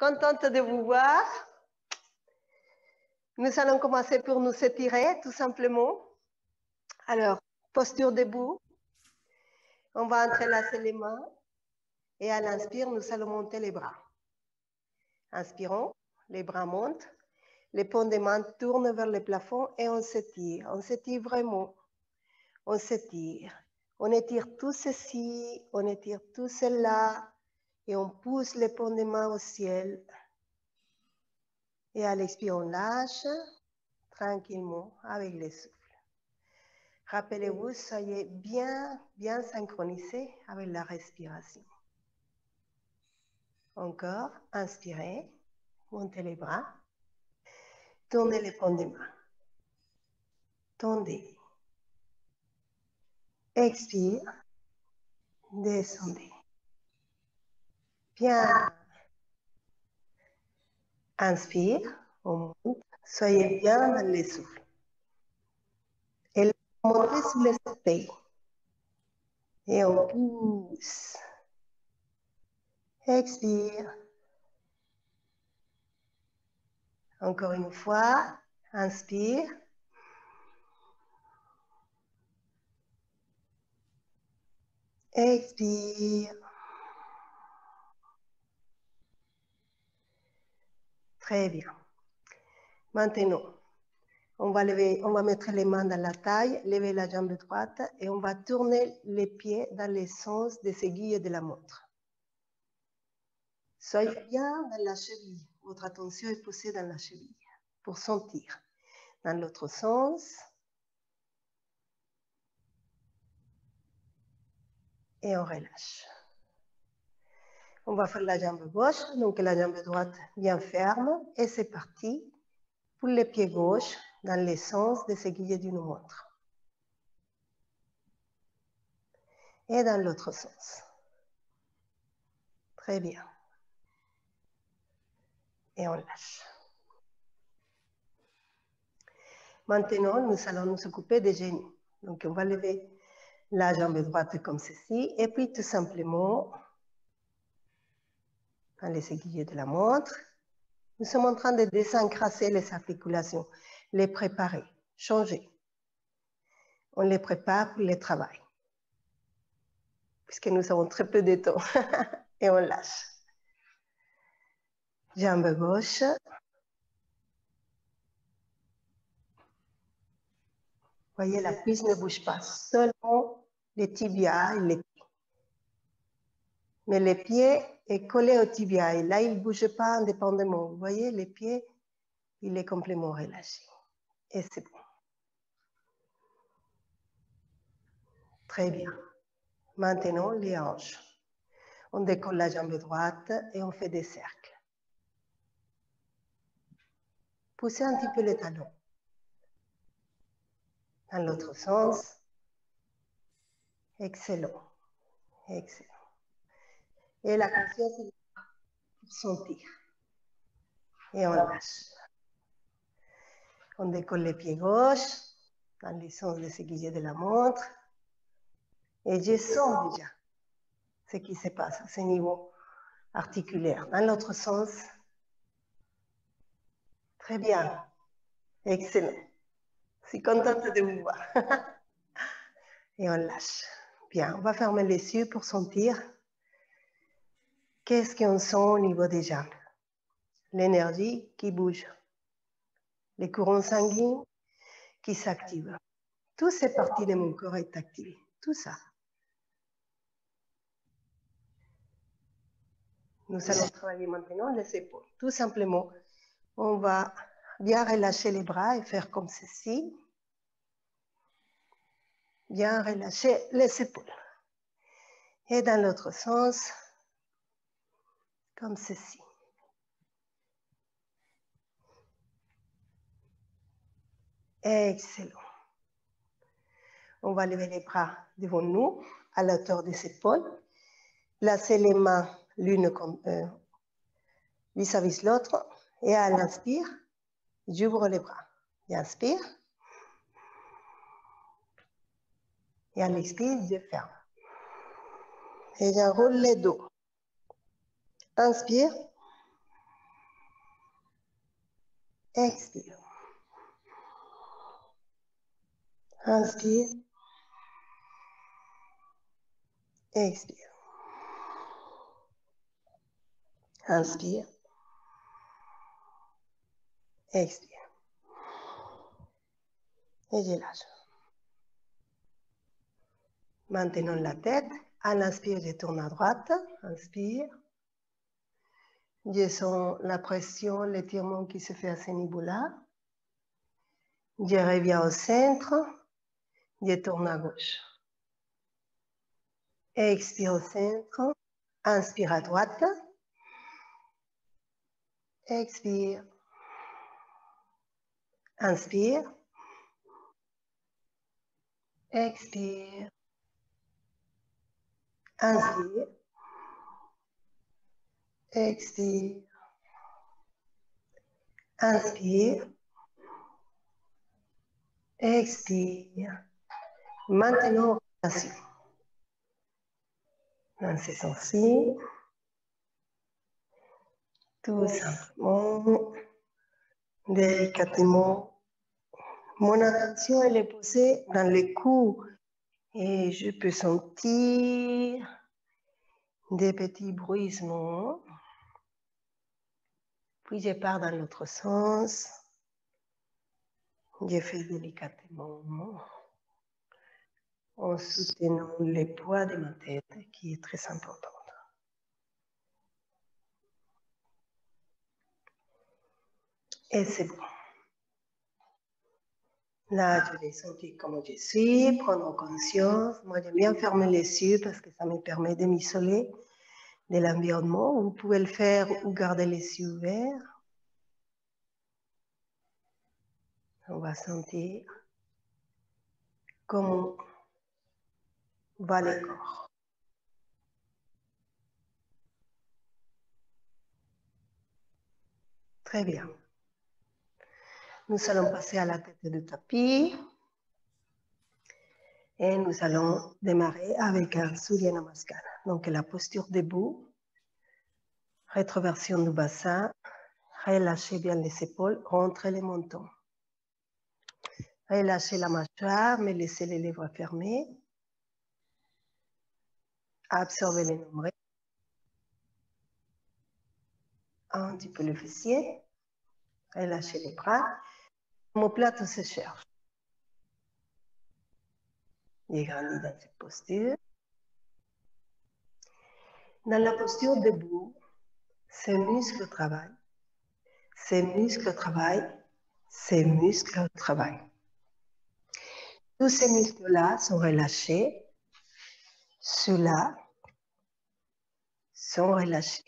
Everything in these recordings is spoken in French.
Contente de vous voir. Nous allons commencer pour nous étirer, tout simplement. Alors, posture debout. On va entrelacer les mains. Et à l'inspire, nous allons monter les bras. Inspirons, les bras montent. Les paumes des mains tournent vers le plafond et on s'étire. On s'étire vraiment. On s'étire. On étire tout ceci, on étire tout cela. Et on pousse les paumes des mains au ciel. Et à l'expire, on lâche tranquillement avec le souffle. Rappelez-vous, soyez bien synchronisés avec la respiration. Encore, inspirez, montez les bras, tournez les paumes des mains, tendez. Expire, descendez. Bien. Inspire, on monte, soyez bien dans le souffle. Et montez sous les orteils. Et on pousse. Expire. Encore une fois, inspire. Expire. Très bien. Maintenant, on va mettre les mains dans la taille, lever la jambe droite et on va tourner les pieds dans le sens des aiguilles de la montre. Soyez bien dans la cheville. Votre attention est posée dans la cheville pour sentir. Dans l'autre sens. Et on relâche. On va faire la jambe gauche, donc la jambe droite bien ferme. Et c'est parti pour les pieds gauche dans le sens des aiguilles d'une montre. Et dans l'autre sens. Très bien. Et on lâche. Maintenant, nous allons nous occuper des genoux. Donc, on va lever la jambe droite comme ceci. Et puis, tout simplement, dans les aiguilles de la montre, nous sommes en train de désencrasser les articulations, les préparer, changer. On les prépare pour le travail. Puisque nous avons très peu de temps. Et on lâche. Jambe gauche. Voyez, la cuisse ne bouge pas. Seulement les tibias et les pieds. Mais les pieds est collé au tibia. Et là, il ne bouge pas indépendamment. Vous voyez, les pieds, il est complètement relâché. Et c'est bon. Très bien. Maintenant, les hanches. On décolle la jambe droite et on fait des cercles. Poussez un petit peu les talons. Dans l'autre sens. Excellent. Excellent. Et la conscience est pour sentir. Et on lâche. On décolle les pieds gauches dans le sens des aiguilles de la montre. Et je sens déjà ce qui se passe à ce niveau articulaire. Dans l'autre sens. Très bien. Excellent. Je suis contente de vous voir. Et on lâche. Bien, on va fermer les yeux pour sentir qu'est-ce qu'on sent au niveau des jambes. L'énergie qui bouge. Les courants sanguins qui s'activent. Toutes ces parties de mon corps est activée. Tout ça. Nous allons travailler maintenant les épaules. Tout simplement, on va bien relâcher les bras et faire comme ceci. Bien relâcher les épaules. Et dans l'autre sens, comme ceci. Excellent. On va lever les bras devant nous, à la hauteur des épaules. Placer les mains l'une vis-à-vis l'autre. Et à l'inspire, j'ouvre les bras. J'inspire. Et à l'expire, je ferme. Et j'enroule les dos. Inspire. Expire. Inspire. Expire. Inspire. Expire. Et je lâche. Maintenant la tête. À l'inspire, je tourne à droite. Inspire. Je sens la pression, l'étirement qui se fait à ce niveau-là. Je reviens au centre. Je tourne à gauche. Expire au centre. Inspire à droite. Expire. Inspire. Expire. Inspire. Expire. Inspire. Expire. Maintenant, rotation. Dans ce sens-ci, tout simplement, délicatement. Mon attention, elle est posée dans le cou et je peux sentir des petits bruissements. Puis je pars dans l'autre sens. Je fais délicatement en soutenant le poids de ma tête qui est très important. Et c'est bon. Là, je vais sentir comment je suis, prendre conscience. Moi, j'aime bien fermer les yeux parce que ça me permet de m'isoler de l'environnement. Vous pouvez le faire ou garder les yeux ouverts. On va sentir comment va le corps. Très bien. Nous allons passer à la tête du tapis. Et nous allons démarrer avec un Surya Namaskara. Donc la posture debout, rétroversion du bassin, relâchez bien les épaules, rentrez les mentons. Relâchez la mâchoire, mais laissez les lèvres fermées. Absorbez les nombrils. Un petit peu le fessier. Relâchez les bras. L'omoplate se cherche. Il grandit dans cette posture. Dans la posture debout, ces muscles travaillent. Ces muscles travaillent. Ces muscles travaillent. Tous ces muscles-là sont relâchés. Ceux-là sont relâchés.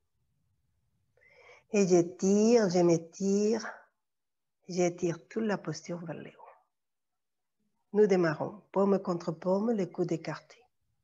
Et j'étire, je m'étire, j'étire toute la posture vers le haut. Nous démarrons, paume contre paume, les coudes écartés.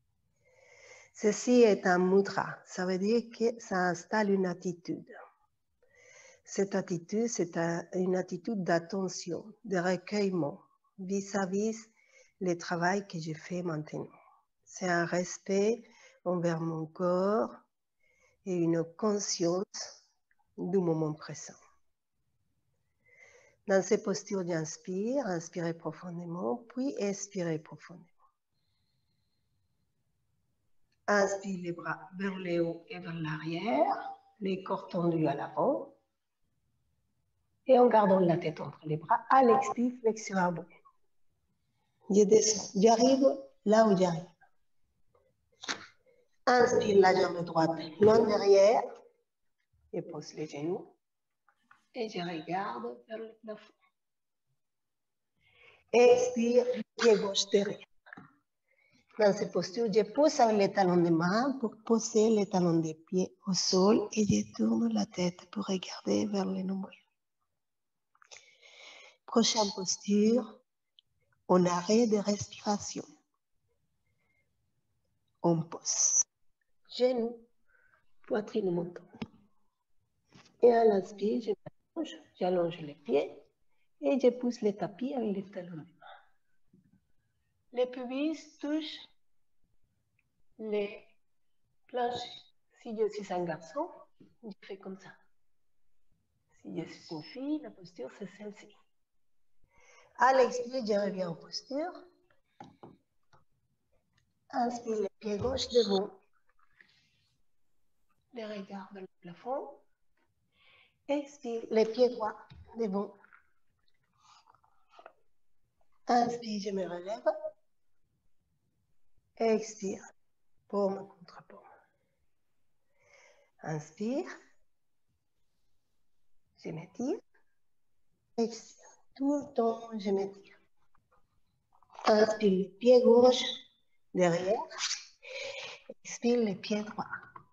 Ceci est un mudra, ça veut dire que ça installe une attitude. Cette attitude, c'est une attitude d'attention, de recueillement vis-à-vis le travail que je fais maintenant. C'est un respect envers mon corps et une conscience du moment présent. Dans ces postures, j'inspire, inspirez profondément, puis expirez profondément. Inspire les bras vers le haut et vers l'arrière, les corps tendus à l'avant. Et en gardant la tête entre les bras, à l'expire, flexion abdominale. Je descends, j'arrive là où j'arrive. Inspire la jambe droite loin derrière, et pose les genoux. Et je regarde vers le plafond. Expire, pied gauche derrière. Dans cette posture, je pousse avec les talons des mains pour poser les talons des pieds au sol et je tourne la tête pour regarder vers le nombril. Prochaine posture, en arrêt de respiration. On pose. Genoux, poitrine, menton. Et à l'inspire, j'allonge les pieds et je pousse le tapis avec les talons des mains. Les pubis touchent les planches. Si je suis un garçon, je fais comme ça. Si je suis une fille, la posture, c'est celle-ci. À l'expire, je reviens en posture. Inspire les pieds gauche devant. Les regards vers le plafond. Expire les pieds droits devant. Inspire, je me relève. Expire, paume contre paume. Inspire. Je m'étire. Expire. Tout le temps, je m'étire. Inspire les pieds gauche derrière. Expire les pieds droits.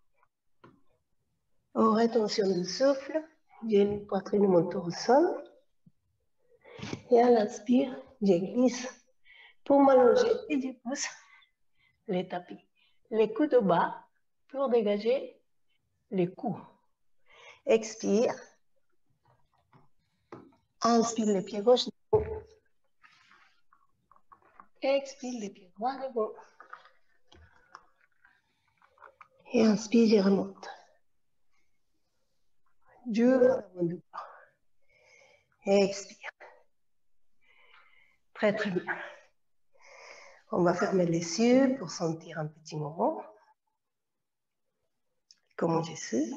En rétention du souffle, j'ai une poitrine montée au sol. Et à l'inspire, je glisse pour m'allonger et je pousse les tapis. Les coudes bas pour dégager les coups. Expire. Inspire les pieds gauche devant. Expire les pieds droits devant. Et inspire, je remonte. J'ouvre l'avant du corps. Expire. Très, très bien. On va fermer les yeux pour sentir un petit moment comment je suis.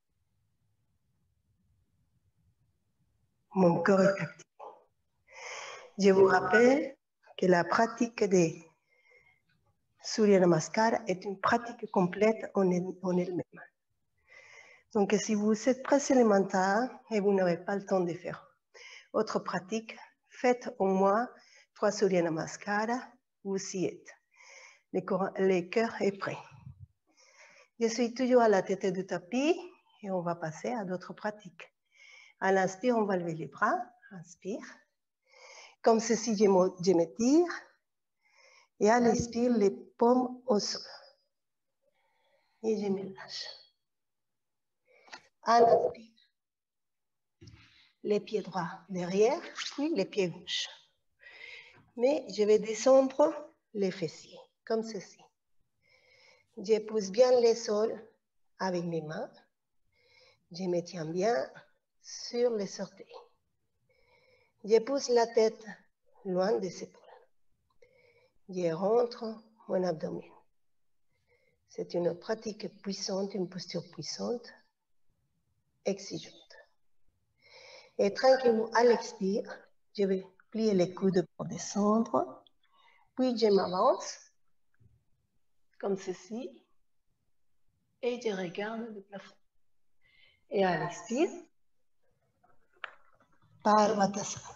Mon corps est actif. Je vous rappelle que la pratique des Surya Namaskar est une pratique complète en elle-même. Donc, si vous êtes pressé le matin et vous n'avez pas le temps de faire autre pratique, faites au moins 3 Surya Namaskar, vous y êtes. Le cœur est prêt. Je suis toujours à la tête du tapis et on va passer à d'autres pratiques. À l'inspire, on va lever les bras. Inspire. Comme ceci, je m'étire. Et à l'expire, les paumes au sol. Et je me lâche. À l'inspire, les pieds droits derrière, puis les pieds gauches. Mais je vais descendre les fessiers, comme ceci. Je pousse bien le sol avec mes mains. Je me tiens bien sur les orteils. Je pousse la tête loin des épaules. Je rentre mon abdomen. C'est une pratique puissante, une posture puissante, exigeante. Et tranquillement, à l'expire, je vais plier les coudes pour descendre. Puis je m'avance, comme ceci, et je regarde le plafond. Et à l'expire, Parvatasana.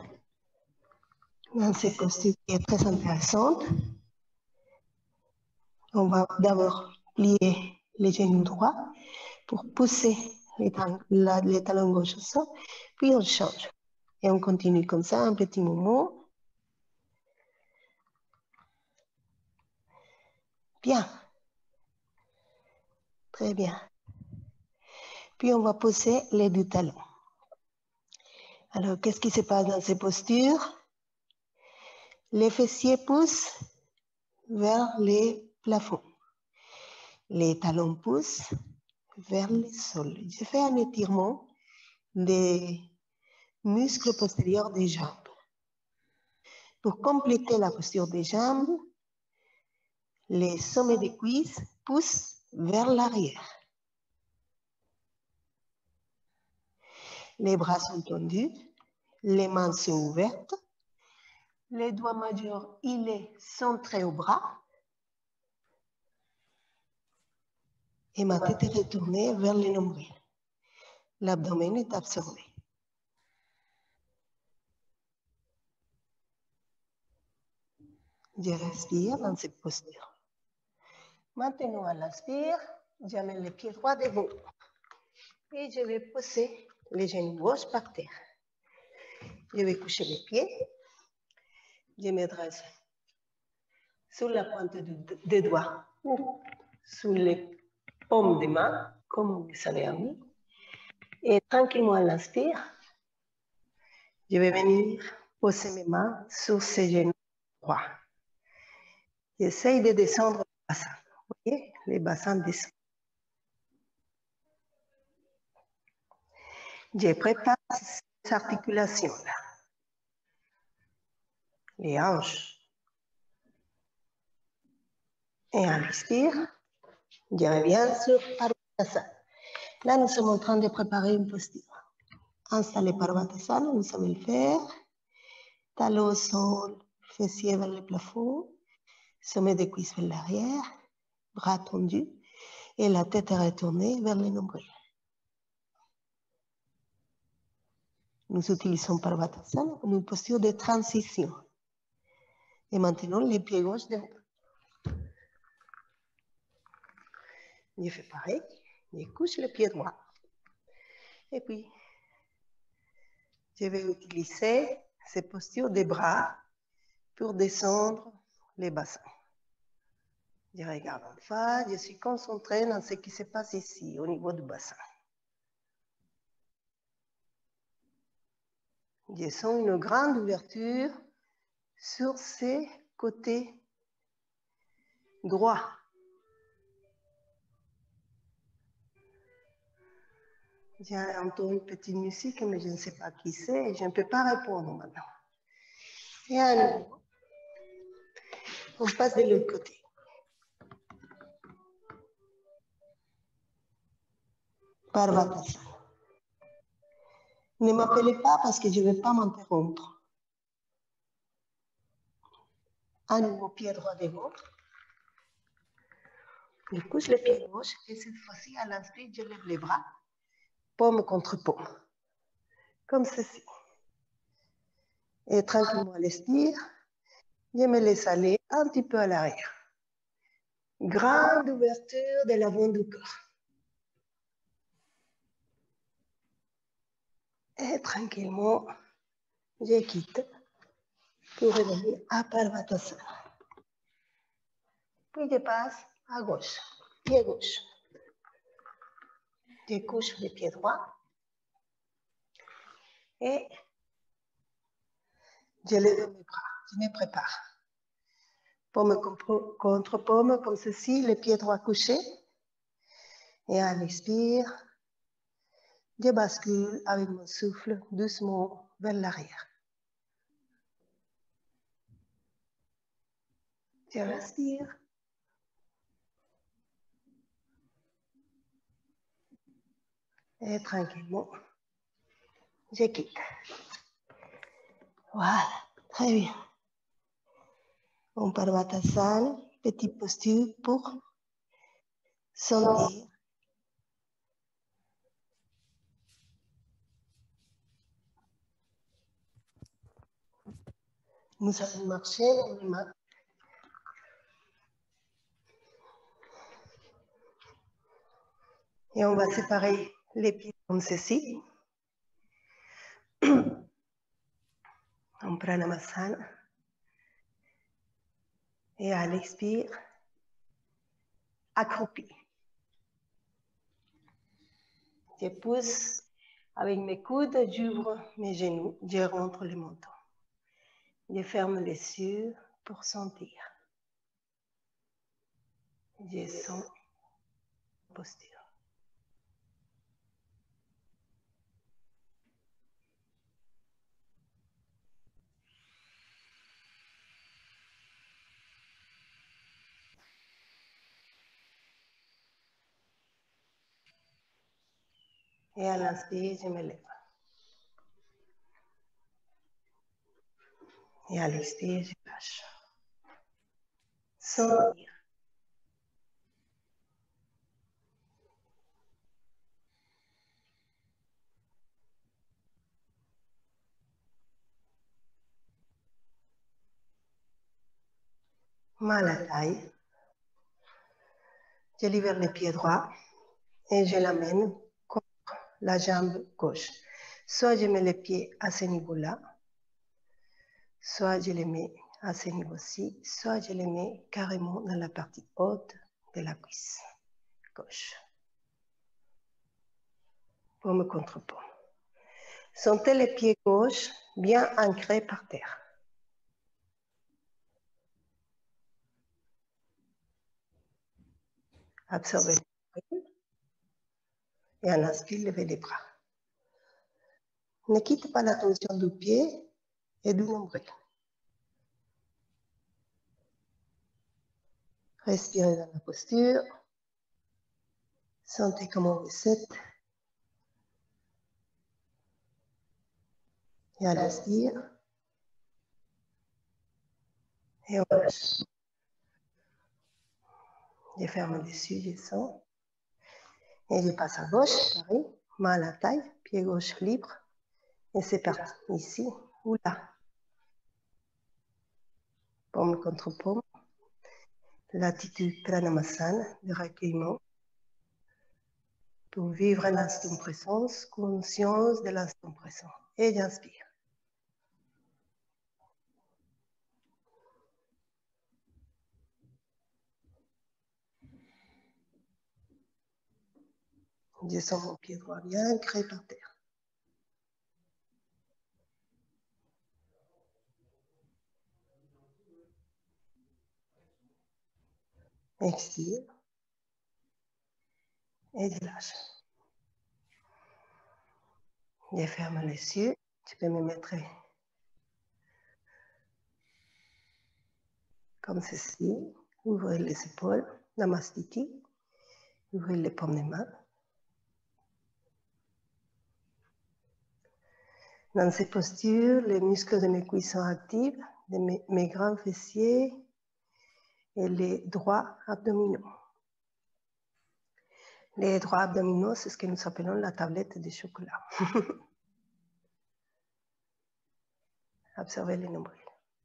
Dans cette posture qui est très intéressante, on va d'abord plier les genoux droits pour pousser les talons gauche au sol, puis on change. Et on continue comme ça un petit moment. Bien. Très bien. Puis on va pousser les deux talons. Alors, qu'est-ce qui se passe dans ces postures? Les fessiers poussent vers les plafonds. Les talons poussent vers le sol. Je fais un étirement des muscles postérieurs des jambes. Pour compléter la posture des jambes, les sommets des cuisses poussent vers l'arrière. Les bras sont tendus, les mains sont ouvertes, les doigts majeurs, il est centré au bras. Et ma tête est retournée vers le nombril. L'abdomen est absorbé. Je respire dans cette posture. Maintenant, à l'inspire, j'amène les pieds droits devant. Et je vais pousser les genoux gauche par terre. Je vais coucher les pieds. Je me dresse sous la pointe des doigts ou sous les paumes des mains, comme vous savez mis. Et tranquillement, à l'inspire, je vais venir poser mes mains sur ces genoux droits. J'essaye de descendre le bassin. Vous voyez, les bassins descendent. Je prépare ces articulations-là. Les hanches. Et on respire. Je reviens sur Parvatasana. Là, nous sommes en train de préparer une posture. Installer Parvatasana, vous savez le faire. Talons au sol, fessiers vers le plafond, sommet des cuisses vers l'arrière, bras tendus et la tête est retournée vers le nombril. Nous utilisons Parvatasana comme une posture de transition. Et maintenant, les pieds gauches devant. Je fais pareil, je couche le pied droit. Et puis, je vais utiliser ces postures des bras pour descendre les bassins. Je regarde en face, je suis concentrée dans ce qui se passe ici, au niveau du bassin. Je sens une grande ouverture sur ces côtés droits. J'entends une petite musique, mais je ne sais pas qui c'est et je ne peux pas répondre maintenant. Et à nouveau, on passe de l'autre côté. Parvatasana. Ne m'appelez pas parce que je ne vais pas m'interrompre. À nouveau, pied droit devant. Je couche le pied gauche et cette fois-ci, à l'inspire, je lève les bras, paume contre paume, comme ceci. Et tranquillement à l'expire, je me laisse aller un petit peu à l'arrière. Grande ouverture de l'avant du corps. Et tranquillement, je quitte pour revenir à Parvatasana. Puis je passe à gauche, pied gauche. Je couche le pied droit et je lève mes bras, je me prépare. Paume contre paume, comme ceci, le pied droit couché. Et à l'expire, je bascule avec mon souffle doucement vers l'arrière. Je respire. Et tranquillement, je quitte. Voilà, très bien. On Parvatasana, petite posture pour sentir. Nous allons marcher dans les mains. Et on va séparer les pieds comme ceci. On prend la Pranamasa. Et à l'expire, accroupi. Je pousse avec mes coudes, j'ouvre mes genoux, je rentre le menton. Je ferme les yeux pour sentir. Je sens la posture. Et à l'inspire, je me lève. Et à l'expire, je lâche. Sentir. Mal à la taille. Je libère les pieds droits et je l'amène contre la jambe gauche. Soit je mets les pieds à ce niveau-là, soit je les mets à ce niveau-ci, soit je les mets carrément dans la partie haute de la cuisse gauche. Paume contre paume. Sentez les pieds gauches bien ancrés par terre. Absorbez et en inspire, levez les bras. Ne quitte pas la tension du pied et du nombril. Respirez dans la posture. Sentez comment vous êtes. Et à l'inspire. Et on lâche. Je ferme les yeux, je sens. Et je passe à gauche, pareil. Main à la taille, pied gauche libre. Et c'est parti. Ici ou là. Paume contre paume. L'attitude Pranamasana de recueillement. Pour vivre l'instant présent, conscience de l'instant présent. Et j'inspire. Je sens mon pied droit bien ancré par terre. Expire. Et je lâche. Je ferme les yeux. Tu peux me mettre comme ceci. Ouvrez les épaules. Namastiki. Ouvrez les paumes des mains. Dans ces postures, les muscles de mes cuisses sont actifs, de mes grands fessiers et les droits abdominaux. Les droits abdominaux, c'est ce que nous appelons la tablette de chocolat. Observez les nombrils.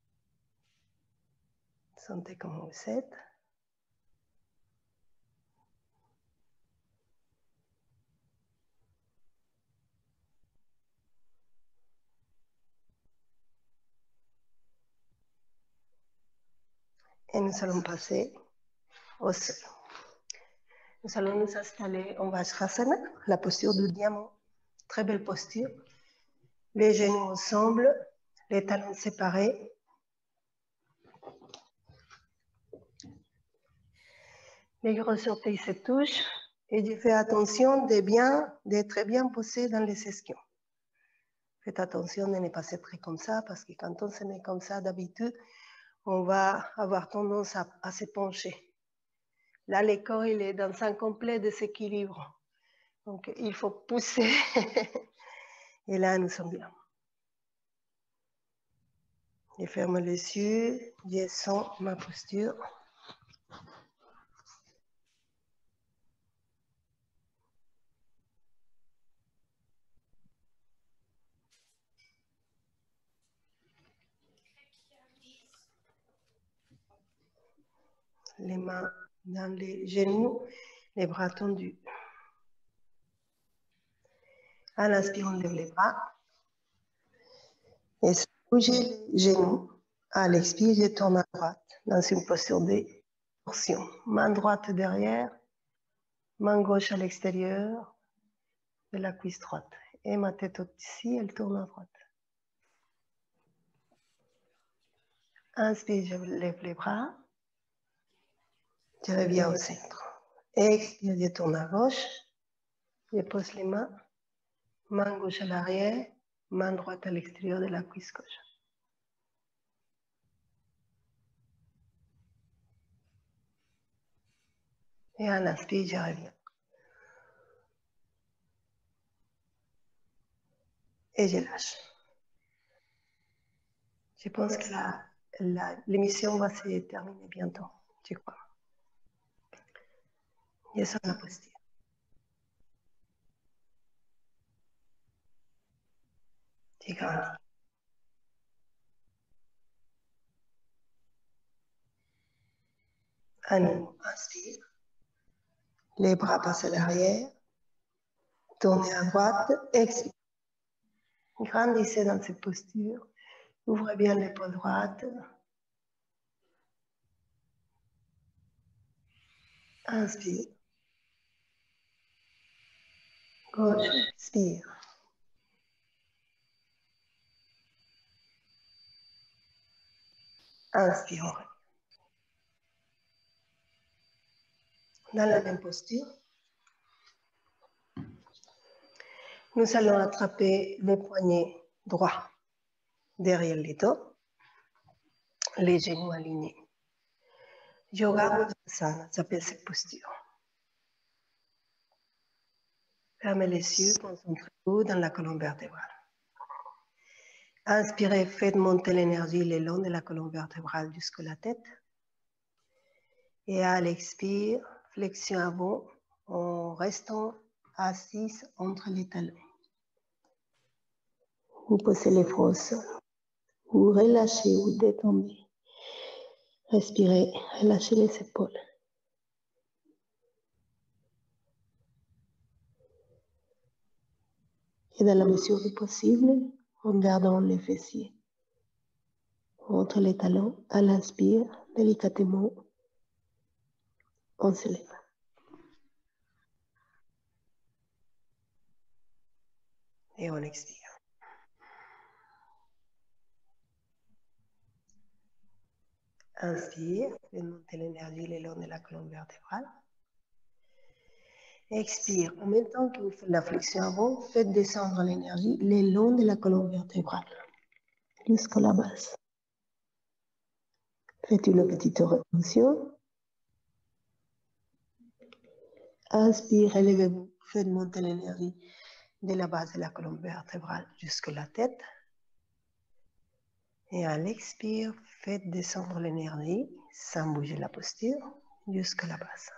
Sentez comment vous êtes. Et nous allons passer au sol. Nous allons nous installer en Vajrasana, la posture du diamant. Très belle posture. Les genoux ensemble, les talons séparés. Les gros orteils se touchent. Et je fais attention d'être bien posé dans les ischions. Faites attention de ne pas être comme ça, parce que quand on se met comme ça d'habitude, on va avoir tendance à se pencher. Là, le corps, il est dans un complet déséquilibre. Donc, il faut pousser. Et là, nous sommes bien. Je ferme les yeux, je sens ma posture. Les mains dans les genoux, les bras tendus. À l'inspire, on lève les bras. Et bougez les genoux. À l'expire, je tourne à droite dans une posture de torsion. Main droite derrière, main gauche à l'extérieur de la cuisse droite. Et ma tête ici, elle tourne à droite. Inspire, je lève les bras. Je reviens au centre. Expire, je tourne à gauche. Je pose les mains. Main gauche à l'arrière, main droite à l'extérieur de la cuisse gauche. Et à l'inspire, je reviens. Et je lâche. Je pense que l'émission va se terminer bientôt, je crois. Je sens la posture. Je grandis. À nouveau, inspire. Les bras passent à l'arrière. Tournez à droite, expire. Grandissez dans cette posture. Ouvrez bien l'épaule droite. Inspire. Gauche, expire. Inspire. Dans la même posture. Nous allons attraper les poignets droits derrière les dos, les genoux alignés. Yoga Mudrasana, j'appelle cette posture. Fermez les yeux, concentrez-vous dans la colonne vertébrale. Inspirez, faites monter l'énergie le long de la colonne vertébrale jusqu'à la tête. Et à l'expire, flexion avant en restant assise entre les talons. Vous posez les front au sol. Vous relâchez, vous détendez. Respirez, relâchez les épaules. Et dans la mesure du possible, en gardant les fessiers entre les talons, à l'inspire, délicatement, on se lève. Et on expire. Inspire, faites monter l'énergie le long de la colonne vertébrale. Expire, en même temps que vous faites la flexion avant, faites descendre l'énergie le long de la colonne vertébrale jusqu'à la base. Faites une petite rétention. Inspire, élevez-vous, faites monter l'énergie de la base de la colonne vertébrale jusqu'à la tête. Et à l'expire, faites descendre l'énergie sans bouger la posture jusqu'à la base.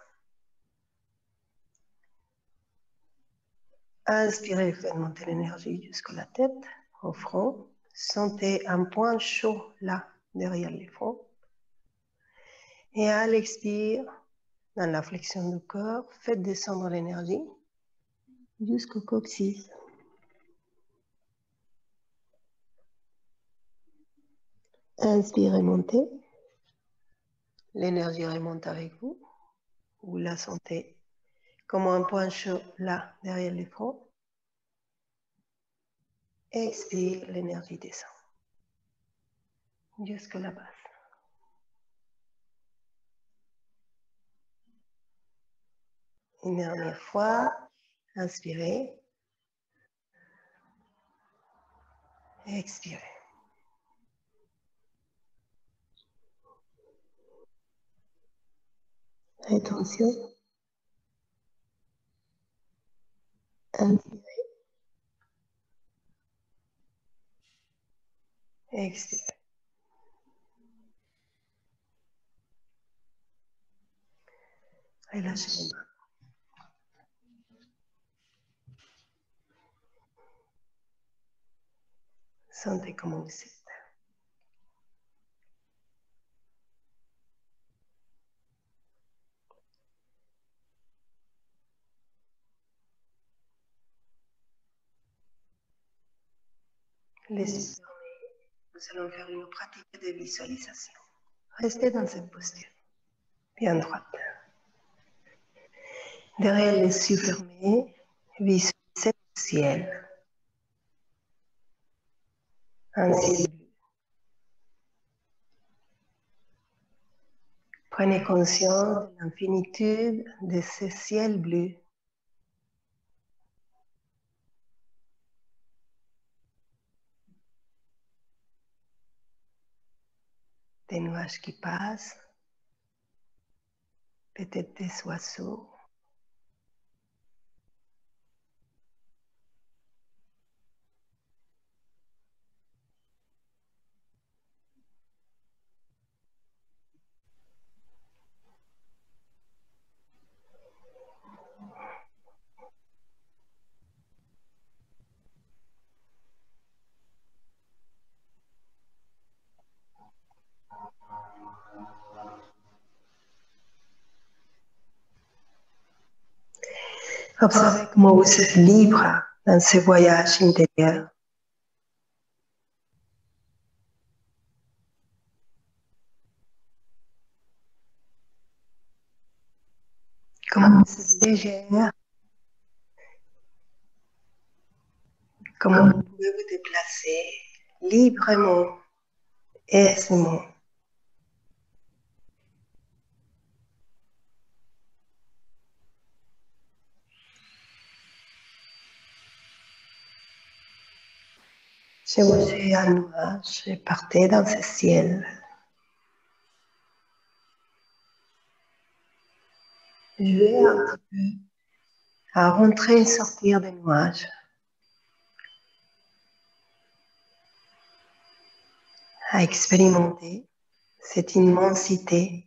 Inspirez, faites monter l'énergie jusqu'à la tête, au front. Sentez un point chaud là, derrière les fronts. Et à l'expire, dans la flexion du corps, faites descendre l'énergie jusqu'au coccyx. Inspirez, montez. L'énergie remonte avec vous. Vous la sentez comme un point chaud là, derrière les fronts. Expire, l'énergie descend jusqu'à la base. Une dernière fois, inspirez. Expirez. Rétention. Inspirez. Expirez. Relâchez les mains. Sentez comment vous êtes. Les yeux fermés, nous allons faire une pratique de visualisation. Restez dans cette posture, bien droite. Derrière les yeux fermés, visualisez le ciel. Un ciel bleu. Prenez conscience de l'infinitude de ce ciel bleu. Des nuages qui passent, peut-être des oiseaux. Observez comment vous êtes libre dans ce voyage intérieur. Comment vous êtes légère. Comment vous pouvez vous déplacer librement, aisément. Chevauchez un nuage et partez dans ce ciel. Jouez un petit peu à rentrer et sortir des nuages. À expérimenter cette immensité.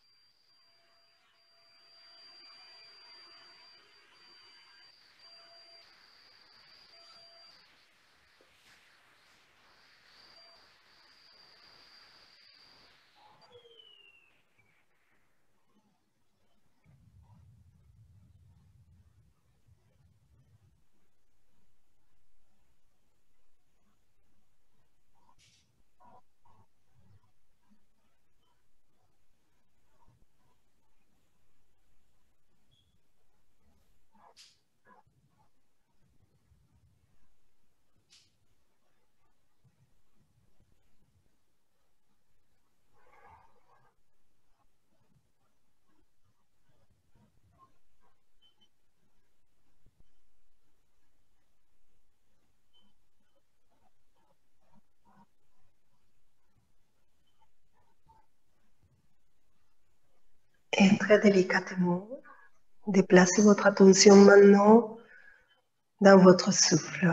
Et très délicatement, déplacez votre attention maintenant dans votre souffle.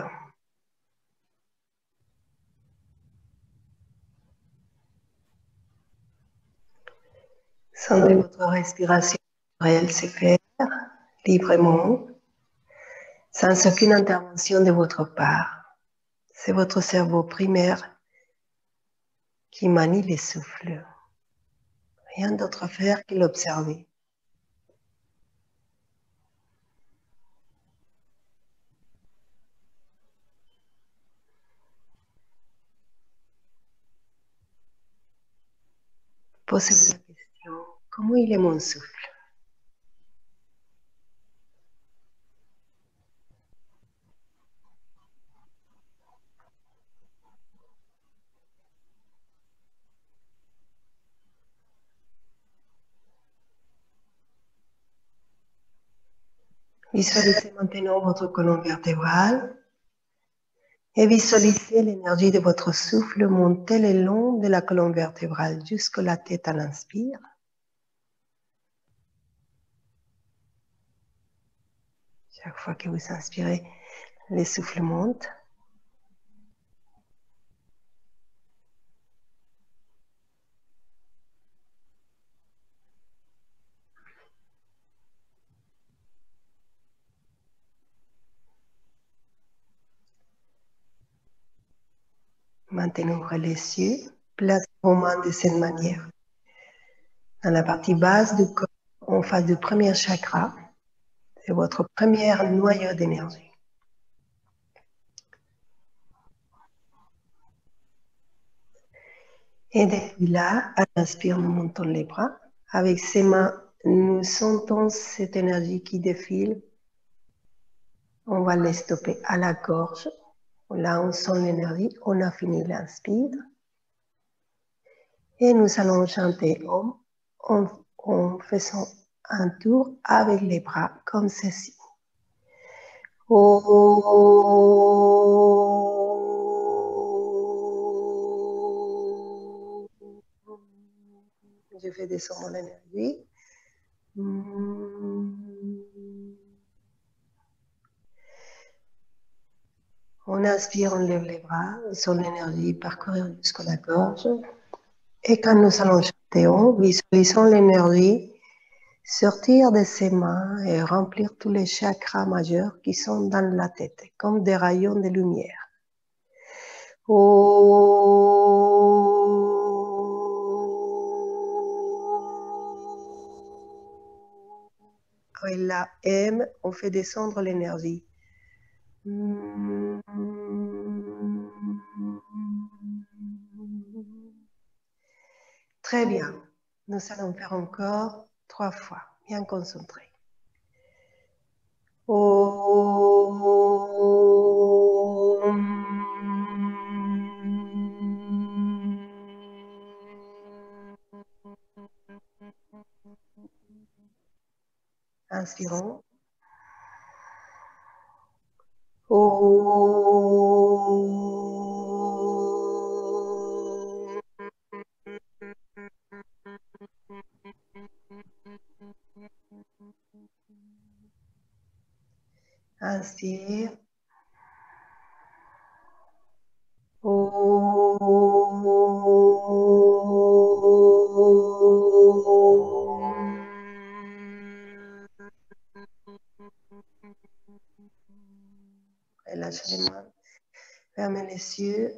Sentez votre respiration naturelle se faire librement, sans aucune intervention de votre part. C'est votre cerveau primaire qui manie les souffles. Rien d'autre à faire que l'observer. Posez-vous la question, comment il est mon souffle? Visualisez maintenant votre colonne vertébrale et visualisez l'énergie de votre souffle monter le long de la colonne vertébrale jusqu'à la tête à l'inspire. Chaque fois que vous inspirez, le souffle monte. Maintenant, ouvrez les yeux. Placez vos mains de cette manière. Dans la partie basse du corps, en face du premier chakra, c'est votre premier noyau d'énergie. Et depuis là, à l'inspire, nous montons les bras. Avec ses mains, nous sentons cette énergie qui défile. On va les stopper à la gorge. Là, on sent l'énergie. On a fini l'inspire. Et nous allons chanter en faisant un tour avec les bras comme ceci. Je fais descendre l'énergie. On inspire, on lève les bras, on sent l'énergie parcourir jusqu'à la gorge. Et quand nous allons chanter, visualisons l'énergie sortir de ses mains et remplir tous les chakras majeurs qui sont dans la tête, comme des rayons de lumière. Et la M, on fait descendre l'énergie. Très bien. Nous allons faire encore 3 fois, bien concentré. Inspirons. Inspire. Relâchez les mains. Fermez les yeux.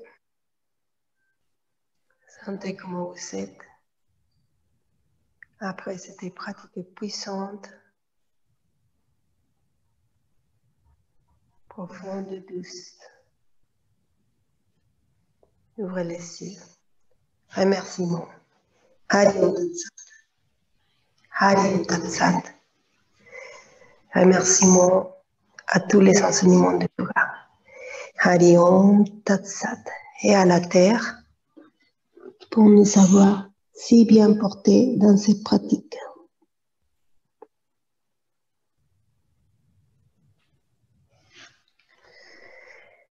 Sentez comment vous êtes. Après cette pratique puissante, profonde et douce. Ouvrez les yeux. Remerciement. Hari Om Tat Sat. Hari Om Tat Sat. Remerciement à tous les enseignements de yoga. Hari Om Tat Sat. Et à la terre pour nous avoir si bien portés dans cette pratique.